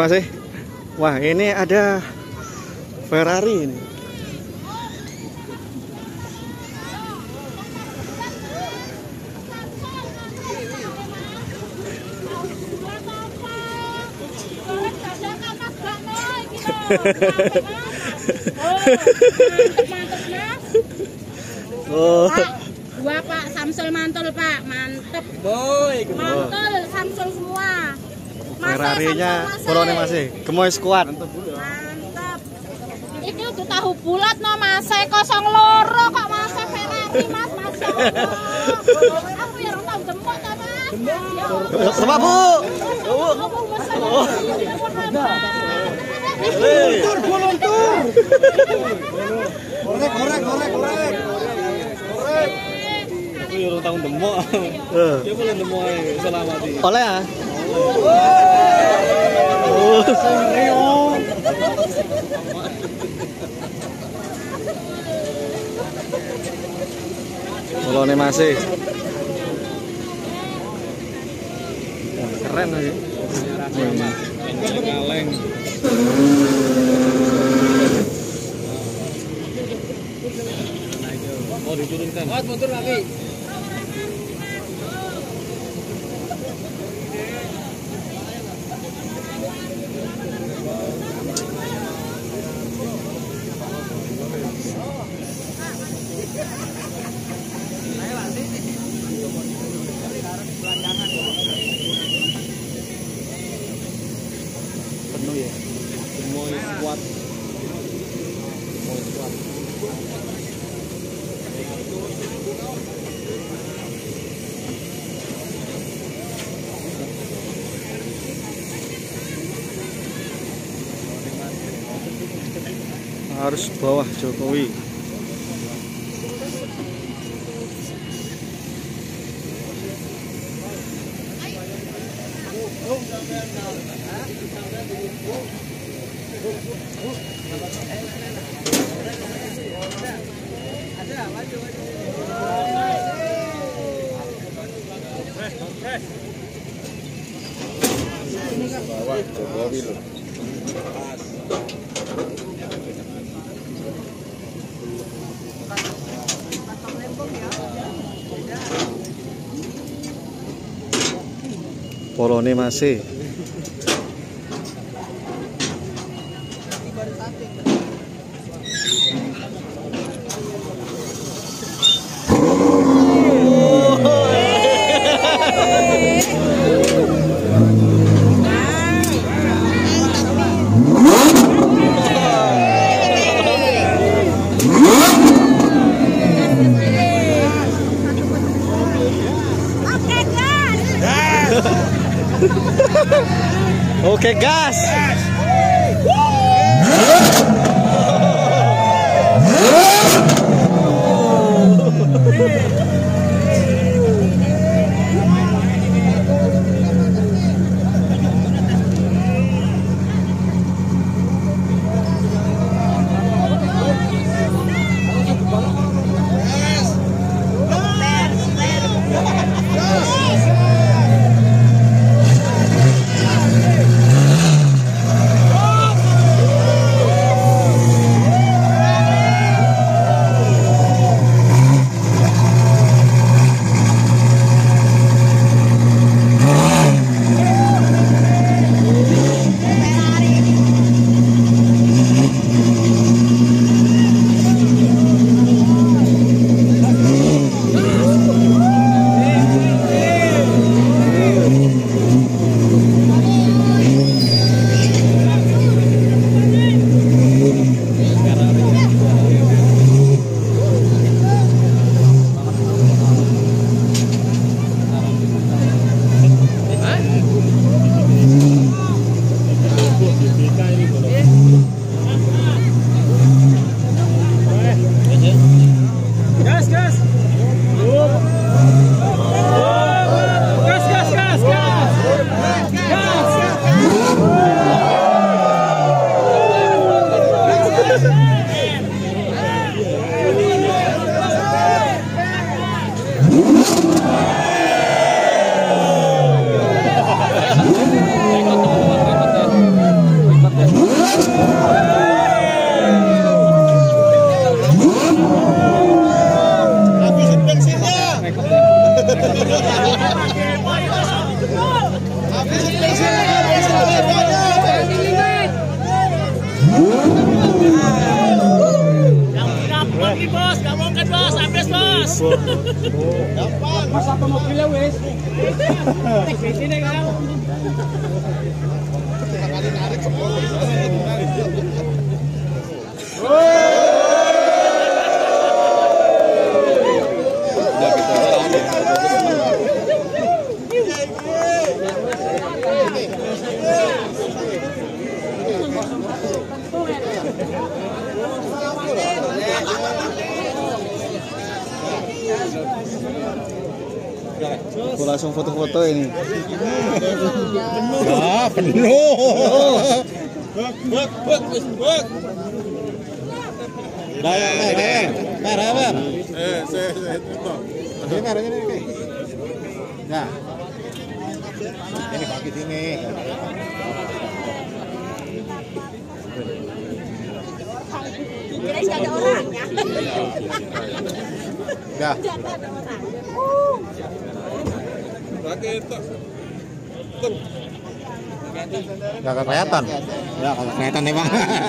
masih. Wah, ini ada Ferrari ini. Oh, dua Pak, Samsul mantul Pak, mantep. Boy, mantul Samsul semua. Ferrarinya Polone masih, gemoy squad. Mantep. Ini udah tahu bulat no Mas, 02 kok Mas Ferrari Mas, Masya Allah. Aku ya orang tahu demok ta Mas. Sama Bu. Voluntur. Korek. Aku ya orang tahu demok. Dia boleh demok selamati. Oleh ya. Polone masih. Keren lagi. Kaleng. Oh, diturunkan. Oh, motor lagi. Penuh ya. Semua kuat. Harus bawah Jokowi. Bawah Jokowi loh. Polone masih. Oke, gas. Mas apa mobilnya wis? Sini kau. Kali narik semua. Aku langsung foto-foto ini. Ya, penuh. Ini kaki sini. Kira nggak ada orangnya. Ya. Gak kelihatan. Ya, kalau kelihatan emang.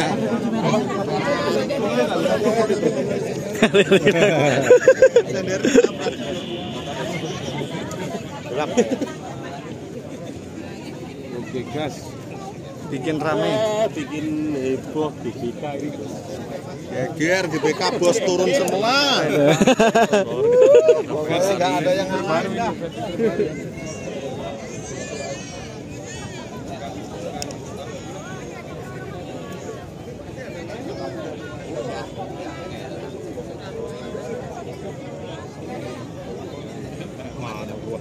Oke, gas. Bikin rame. Bikin heboh di kita ini. Geger di BK bos turun semua. Nggak ada yang baru. Mana gua?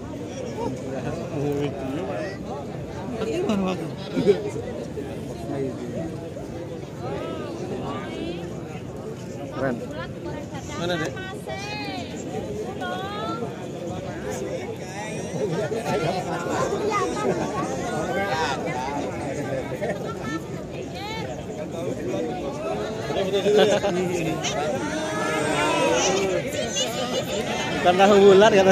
Keren. Mana dek? Bukan tahu bulat ya.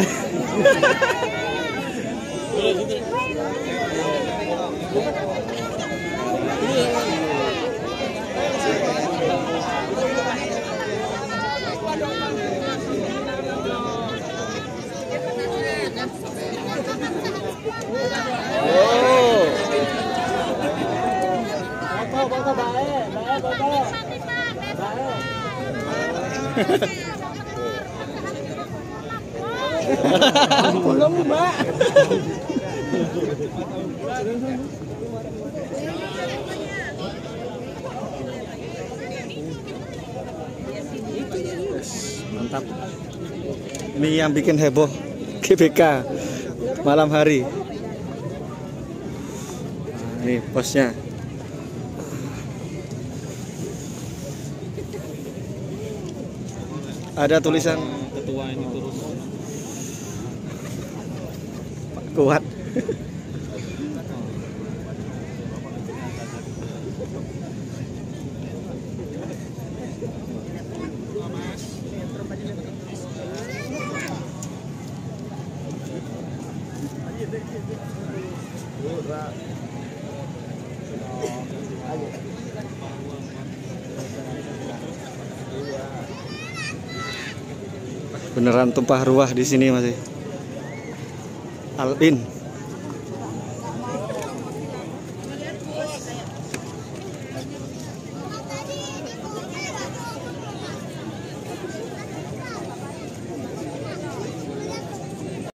Belum, Mbak. Mantap. Ini yang bikin heboh GBK malam hari. Nah, ini posnya. Ada tulisan Ketua ini turun. kuat. Beneran tumpah ruah di sini masih. Alpin.